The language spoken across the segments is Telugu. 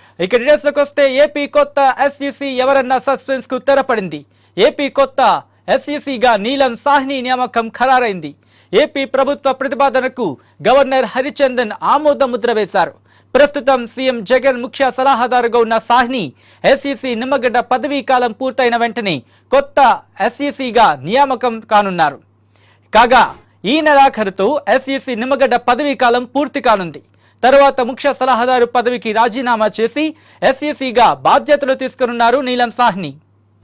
ఇక డీటెయిల్స్ లోకి వస్తే ఏపీ కొత్త ఎస్ఈసీ ఎవరన్న సస్పెన్స్ కు తెరపడింది. ఏపీ కొత్త ఎస్ఈసీగా నీలం సాహ్ని నియామకం ఖరారైంది. ఏపీ ప్రభుత్వ ప్రతిపాదనకు గవర్నర్ హరిచందన్ ఆమోద ముద్ర వేశారు. ప్రస్తుతం సీఎం జగన్ ముఖ్య సలహాదారుగా ఉన్న సాహ్ని ఎస్ఈసీ నిమ్మగడ్డ పదవీ కాలం పూర్తయిన వెంటనే కొత్త ఎస్ఈసీగా నియామకం కానున్నారు. కాగా ఈ నెలాఖరుతో ఎస్ఈసీ నిమ్మగడ్డ పదవీ కాలం పూర్తి కానుంది. తర్వాత ముఖ్య సలహాదారు పదవికి రాజీనామా చేసి ఎస్ఈసీగా బాధ్యతలు తీసుకున్నారు నీలం సాహ్ని.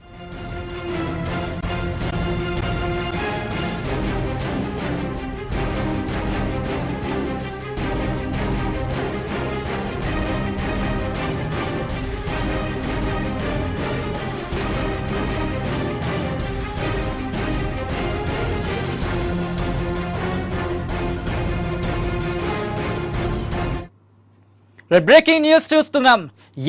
బ్రేకింగ్ న్యూస్ చూస్తున్నాం.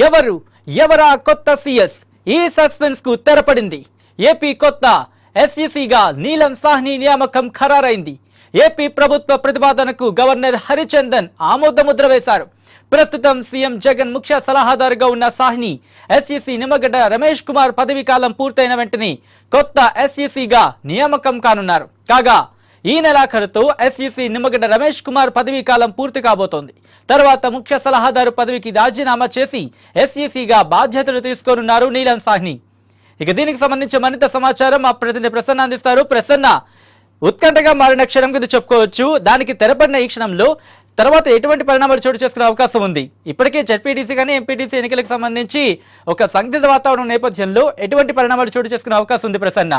ఎవరా కొత్త సీఎస్? ఈ సస్పెన్స్ కు తెరపడింది. ఏపీ కొత్త ఎస్ఈసీగా నీలం సాహ్ని నియామకం ఖరారైంది. ఏపీ ప్రభుత్వ ప్రతిపాదనకు గవర్నర్ హరిచందన్ ఆమోద ముద్ర వేశారు. ప్రస్తుతం సీఎం జగన్ ముఖ్య సలహాదారుగా ఉన్న సాహ్ని ఎస్ఈసీ నిమ్మగడ్డ రమేష్ కుమార్ పదవీ కాలం పూర్తయిన వెంటనే కొత్త ఎస్ఈసీగా నియామకం కానున్నారు. కాగా ఈ నెలాఖరుతో ఎస్ఈసీ నిమ్మగడ్డ రమేష్ కుమార్ పదవీ కాలం పూర్తి కాబోతోంది. తర్వాత ముఖ్య సలహాదారు పదవికి రాజీనామా చేసి ఎస్ఈసీగా బాధ్యతలు తీసుకోనున్నారు నీలం సాహ్ని. ఇక దీనికి సంబంధించి మరింత సమాచారం మా ప్రతినిధి ప్రసన్న అందిస్తారు. ప్రసన్న, ఉత్కంఠగా మారిన క్షణం కింద చెప్పుకోవచ్చు. దానికి తెరపడిన ఈ క్షణంలో తర్వాత ఎటువంటి పరిణామాలు చోటు చేసుకునే అవకాశం ఉంది? ఇప్పటికే జెడ్పీటీసీ కానీ ఎంపీటీసీ ఎన్నికలకు సంబంధించి ఒక సందిగ్ధ వాతావరణం నేపథ్యంలో ఎటువంటి పరిణామాలు చోటు చేసుకునే అవకాశం ఉంది ప్రసన్న?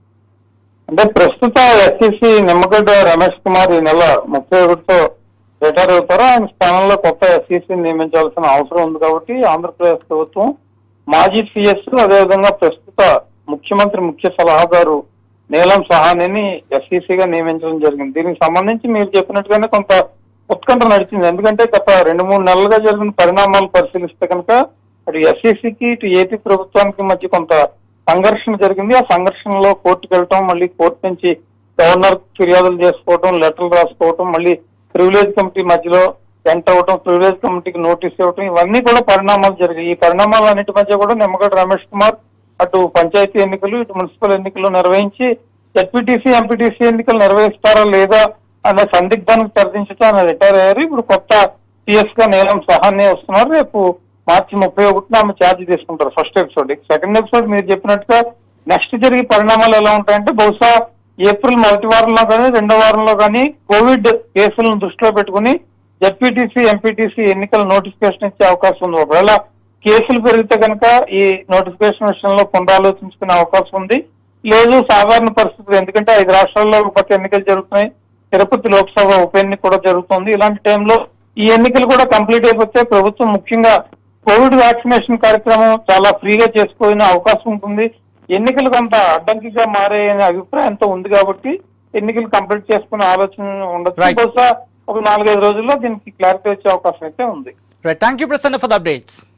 అంటే ప్రస్తుత ఎస్ఈసీ నిమ్మగడ్డ రమేష్ కుమార్ ఈ నెల 31తో రిటైర్ అవుతారు. ఆయన స్థానంలో కొత్త ఎస్ఈసీని నియమించాల్సిన అవసరం ఉంది కాబట్టి ఆంధ్రప్రదేశ్ ప్రభుత్వం మాజీ సిఎస్ అదేవిధంగా ప్రస్తుత ముఖ్యమంత్రి ముఖ్య సలహాదారు నీలం సాహ్నిని ఎస్ఈసీగా నియమించడం జరిగింది. దీనికి సంబంధించి మీరు చెప్పినట్టుగానే కొంత ఉత్కంఠ నడిచింది. ఎందుకంటే గత 2-3 నెలలుగా జరిగిన పరిణామాలు పరిశీలిస్తే కనుక అటు ఎస్ఈసీకి ఇటు ఏపీ ప్రభుత్వానికి మధ్య కొంత సంఘర్షణ జరిగింది. ఆ సంఘర్షణలో కోర్టుకు వెళ్ళటం, మళ్ళీ కోర్టు నుంచి గవర్నర్ ఫిర్యాదులు చేసుకోవటం, లెటర్లు రాసుకోవటం, మళ్ళీ ప్రివిలేజ్ కమిటీ మధ్యలో ఎంటర్ అవ్వటం, ప్రివిలేజ్ కమిటీకి నోటీస్ ఇవ్వటం, ఇవన్నీ కూడా పరిణామాలు జరిగాయి. ఈ పరిణామాలన్నిటి మధ్య కూడా నిమ్మగడ్డ రమేష్ కుమార్ అటు పంచాయతీ ఎన్నికలు ఇటు మున్సిపల్ ఎన్నికలు నిర్వహించి జెడ్పీటీసీ ఎంపీటీసీ ఎన్నికలు నిర్వహిస్తారా లేదా అనే సందిగ్ధానికి తెరదించడం ఆయన రిటైర్ అయ్యారు. ఇప్పుడు కొత్త సిఎస్ గా నీలం సాహ్ని వస్తున్నారు. రేపు మార్చి 31న ఆమె ఛార్జ్ తీసుకుంటారు ఫస్ట్ ఎపిసోడ్. సెకండ్ ఎపిసోడ్ మీరు చెప్పినట్టుగా నెక్స్ట్ జరిగే పరిణామాలు ఎలా ఉంటాయంటే బహుశా ఏప్రిల్ మొదటి వారంలో కానీ రెండో వారంలో కానీ కోవిడ్ కేసులను దృష్టిలో పెట్టుకుని జెడ్పీటీసీ ఎంపీటీసీ ఎన్నికల నోటిఫికేషన్ ఇచ్చే అవకాశం ఉంది. ఒకవేళ కేసులు పెరిగితే కనుక ఈ నోటిఫికేషన్ విషయంలో పునరాలోచించుకునే అవకాశం ఉంది. లేదు సాధారణ పరిస్థితులు, ఎందుకంటే 5 రాష్ట్రాల్లో కొత్త ఎన్నికలు జరుగుతున్నాయి, తిరుపతి లోక్సభ ఉప ఎన్నిక కూడా జరుగుతుంది. ఇలాంటి టైంలో ఈ ఎన్నికలు కూడా కంప్లీట్ అయిపోతే ప్రభుత్వం ముఖ్యంగా కోవిడ్ వ్యాక్సినేషన్ కార్యక్రమం చాలా ఫ్రీగా చేసుకునే అవకాశం ఉంటుంది. ఎన్నికలు కొంత అడ్డంకిగా మారే అభిప్రాయంతో ఉంది కాబట్టి ఎన్నికలు కంప్లీట్ చేసుకునే ఆలోచన ఉండొచ్చు. బహుశా ఒక 4-5 రోజుల్లో దీనికి క్లారిటీ వచ్చే అవకాశం అయితే ఉంది. Thank you Prasanna for the updates.